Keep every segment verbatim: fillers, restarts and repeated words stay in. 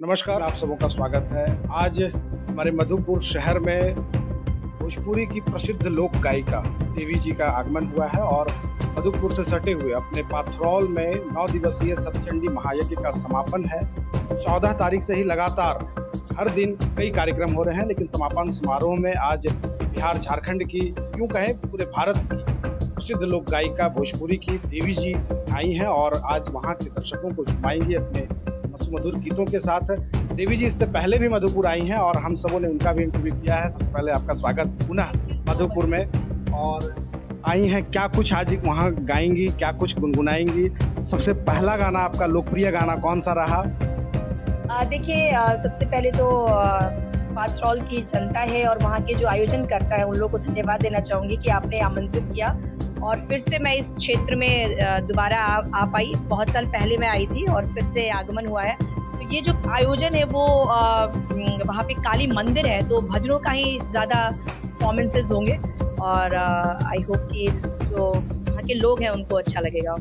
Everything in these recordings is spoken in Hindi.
नमस्कार, आप सबों का स्वागत है। आज हमारे मधुपुर शहर में भोजपुरी की प्रसिद्ध लोक गायिका देवी जी का आगमन हुआ है और मधुपुर से सटे हुए अपने पाथरौल में नौ दिवसीय सतचंडी महायज्ञ का समापन है। चौदह तारीख से ही लगातार हर दिन कई कार्यक्रम हो रहे हैं, लेकिन समापन समारोह में आज बिहार झारखंड की, यूँ कहें पूरे भारत की प्रसिद्ध लोक गायिका भोजपुरी की देवी जी आई हैं और आज वहाँ के दर्शकों को झुमाएंगी अपने मधुर गीतों के साथ। देवी जी इससे पहले भी मधुपुर आई हैं और हम सबों ने उनका भी इंटरव्यू किया है। सबसे पहले आपका स्वागत पुनः मधुपुर में। और आई हैं, क्या कुछ आज वहाँ गाएंगी, क्या कुछ गुनगुनाएंगी? सबसे पहला गाना, आपका लोकप्रिय गाना कौन सा रहा? देखिए, सबसे पहले तो पाथरौल की जनता है और वहाँ के जो आयोजन करता है उन लोगों को धन्यवाद देना चाहूँगी कि आपने आमंत्रित किया और फिर से मैं इस क्षेत्र में दोबारा आ, आ पाई। बहुत साल पहले मैं आई थी और फिर से आगमन हुआ है। तो ये जो आयोजन है वो वहाँ पे काली मंदिर है, तो भजनों का ही ज़्यादा परफॉर्मेंसेस होंगे और आई होप कि जो वहाँ के लोग हैं उनको अच्छा लगेगा।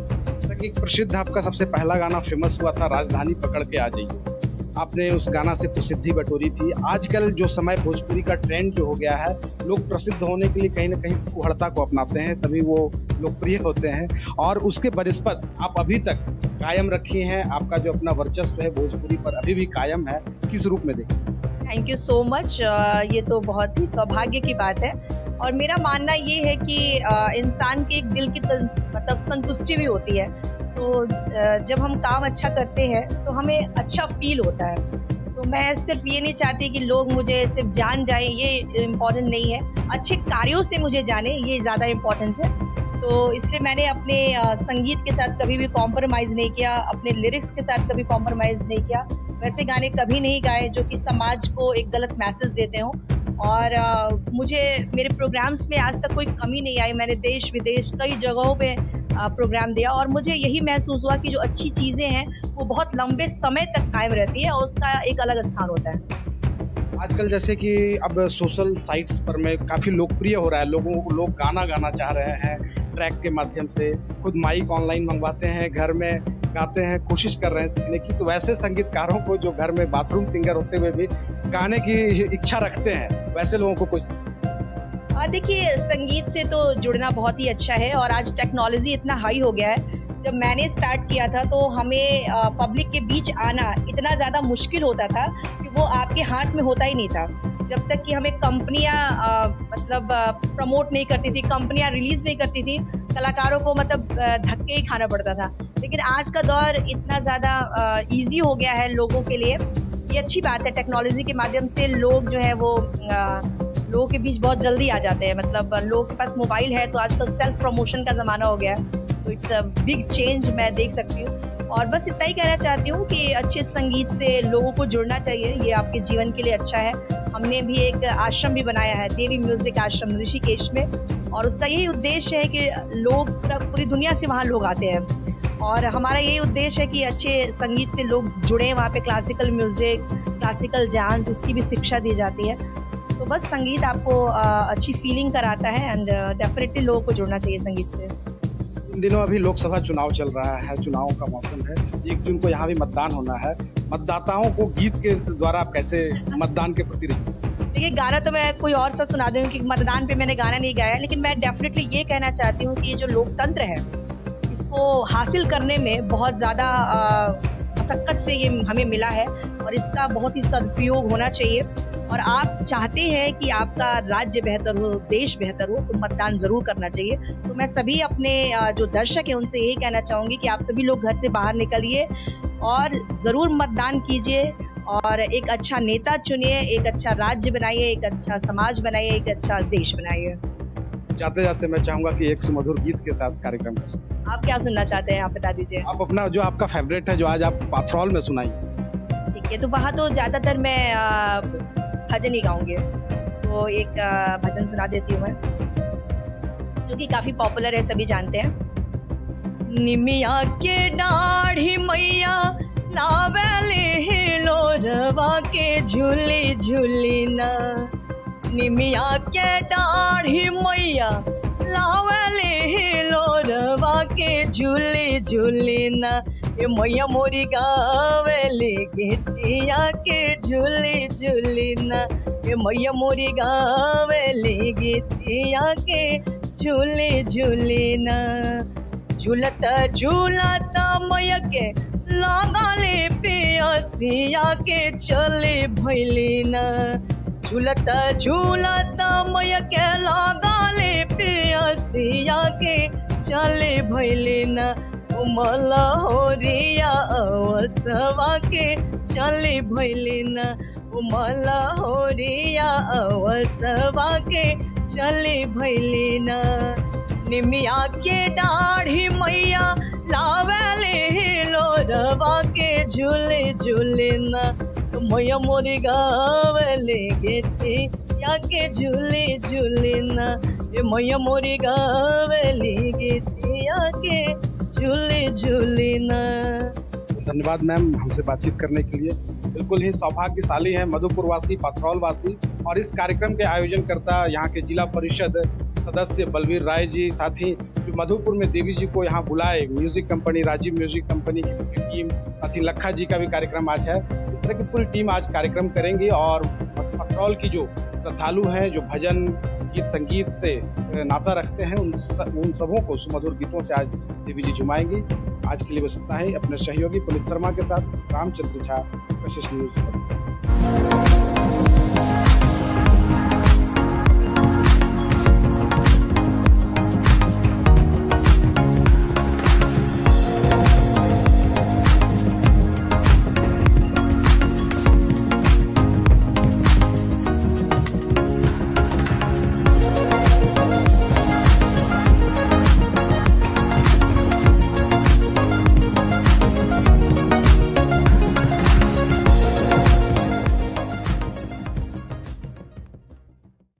एक प्रसिद्ध आपका सबसे पहला गाना फेमस हुआ था, राजधानी पकड़ के आ जाइए। आपने उस गाना से प्रसिद्धि बटोरी थी। आजकल जो समय भोजपुरी का ट्रेंड जो हो गया है, लोग प्रसिद्ध होने के लिए कहीं ना कहीं कुहड़ता को अपनाते हैं, तभी वो लोकप्रिय होते हैं। और उसके बनिस्पत आप अभी तक कायम रखी हैं, आपका जो अपना वर्चस्व है भोजपुरी पर अभी भी कायम है। किस रूप में देखें? Thank you so much. ये तो बहुत ही सौभाग्य की बात है और मेरा मानना ये है कि इंसान के एक दिल की मतलब संतुष्टि भी होती है। तो जब हम काम अच्छा करते हैं तो हमें अच्छा फील होता है। तो मैं सिर्फ ये नहीं चाहती कि लोग मुझे सिर्फ जान जाएं, ये इम्पोर्टेंट नहीं है। अच्छे कार्यों से मुझे जाने, ये ज़्यादा इम्पोर्टेंट है। तो इसलिए मैंने अपने संगीत के साथ कभी भी कॉम्प्रोमाइज़ नहीं किया, अपने लिरिक्स के साथ कभी कॉम्प्रोमाइज़ नहीं किया। वैसे गाने कभी नहीं गाए जो कि समाज को एक गलत मैसेज देते हों। और आ, मुझे मेरे प्रोग्राम्स में आज तक कोई कमी नहीं आई। मैंने देश विदेश कई जगहों पे आ, प्रोग्राम दिया और मुझे यही महसूस हुआ कि जो अच्छी चीज़ें हैं वो बहुत लंबे समय तक कायम रहती है और उसका एक अलग स्थान होता है। आजकल जैसे कि अब सोशल साइट्स पर में काफ़ी लोकप्रिय हो रहा है, लोगों को लोग गाना गाना चाह रहे हैं ट्रैक के माध्यम से, खुद माइक ऑनलाइन मंगवाते हैं, घर में गाते हैं, कोशिश कर रहे हैं सीखने की। तो वैसे संगीतकारों को जो घर में बाथरूम सिंगर होते हुए भी गाने की इच्छा रखते हैं, वैसे लोगों को कुछ? देखिए, संगीत से तो जुड़ना बहुत ही अच्छा है और आज टेक्नोलॉजी इतना हाई हो गया है। जब मैंने स्टार्ट किया था तो हमें पब्लिक के बीच आना इतना ज़्यादा मुश्किल होता था कि वो आपके हाथ में होता ही नहीं था। जब तक कि हमें कंपनियां मतलब प्रमोट नहीं करती थी, कंपनियां रिलीज़ नहीं करती थी, कलाकारों को मतलब धक्के ही खाना पड़ता था। लेकिन आज का दौर इतना ज़्यादा ईजी हो गया है लोगों के लिए। ये अच्छी बात है, टेक्नोलॉजी के माध्यम से लोग जो है वो आ, लोगों के बीच बहुत जल्दी आ जाते हैं। मतलब लोगों के पास मोबाइल है तो आजकल सेल्फ प्रमोशन का ज़माना हो गया है। तो इट्स अ बिग चेंज मैं देख सकती हूँ और बस इतना ही कहना चाहती हूँ कि अच्छे संगीत से लोगों को जुड़ना चाहिए, ये आपके जीवन के लिए अच्छा है। हमने भी एक आश्रम भी बनाया है, देवी म्यूजिक आश्रम ऋषिकेश में, और उसका यही उद्देश्य है कि लोग पूरी दुनिया से वहाँ लोग आते हैं और हमारा यही उद्देश्य है कि अच्छे संगीत से लोग जुड़ें। वहाँ पे क्लासिकल म्यूज़िक, क्लासिकल डांस, इसकी भी शिक्षा दी जाती है। तो बस संगीत आपको अच्छी फीलिंग कराता है एंड डेफिनेटली लोगों को जुड़ना चाहिए संगीत से। इन दिनों अभी लोकसभा चुनाव चल रहा है, चुनाव का मौसम है, एक जून को यहाँ भी मतदान होना है। मतदाताओं को गीत के द्वारा आप कैसे मतदान के प्रति रही? देखिए, गाना तो मैं कोई और सा सुना दूँ कि मतदान पे मैंने गाना नहीं गाया, लेकिन मैं डेफिनेटली ये कहना चाहती हूँ कि ये जो लोकतंत्र है इसको हासिल करने में बहुत ज़्यादा मशक्क़त से ये हमें मिला है और इसका बहुत ही सदुपयोग होना चाहिए। और आप चाहते हैं कि आपका राज्य बेहतर हो, देश बेहतर हो, तो मतदान ज़रूर करना चाहिए। तो मैं सभी अपने जो दर्शक हैं उनसे यही कहना चाहूँगी कि आप सभी लोग घर से बाहर निकलिए और ज़रूर मतदान कीजिए और एक अच्छा नेता चुनिए, एक अच्छा राज्य बनाइए, एक अच्छा समाज बनाइए, एक अच्छा देश बनाइए। जाते जाते मैं चाहूँगा कि एक सुमधुर गीत के साथ कार्यक्रम करें। आप क्या सुनना चाहते हैं, आप बता दीजिए। आप अपना जो आपका फेवरेट है, जो आज आप पाथरौल में सुनाइए। ठीक है, तो वहाँ तो ज़्यादातर मैं भजन ही गाऊंगी, तो एक भजन सुना देती हूँ मैं, जो कि काफ़ी पॉपुलर है, सभी जानते हैं। निमिया के दाढ़ी मैया लावेले लोरवा के झूली झूली ना, निमिया के दाढ़ी मैया लावेले लोरवा के झूले झूले ना, ये मैया मोरी गावेले गीतिया के झूले झूले ना, ये मैया मोरी गावेले गीतिया के झूले झूले ना। झूलता झूलता मैया के लागले पियसिया के चले भैले ना, झूलता झूलता मैया के लागले पियसिया के चले भैले ना, उमला होरिया अवसवा के चले भैले ना, उमला होरिया अवसवा के चले भैले ना। निमिया के दाढ़ी मैया लावेले हिलोरवा के झूले झूले ना, मैया मोरी गावेले गीतिया के झूले झूले ना, ये मैया मोरी गावेले गीतिया के झूले झूले ना। धन्यवाद मैम हमसे बातचीत करने के लिए। बिल्कुल ही सौभाग्यशाली हैं मधुपुर वासी, पाथरौल वासी, और इस कार्यक्रम के आयोजनकर्ता यहाँ के जिला परिषद सदस्य बलवीर राय जी, साथ ही जो मधुपुर में देवी जी को यहाँ बुलाए music company, Rajeev music company की पूरी टीम, साथ ही लखा जी का भी कार्यक्रम आज है। इस तरह की पूरी टीम आज कार्यक्रम करेंगी और पाथरौल की जो श्रद्धालु हैं, जो भजन गीत संगीत से नाता रखते हैं, उन सब, उन सबों को सुमधुर गीतों से आज देवी जी जुमाएंगी। आज के लिए बस इतना ही। अपने सहयोगी पुनीत शर्मा के साथ रामचंद्र झा, कशिश न्यूज।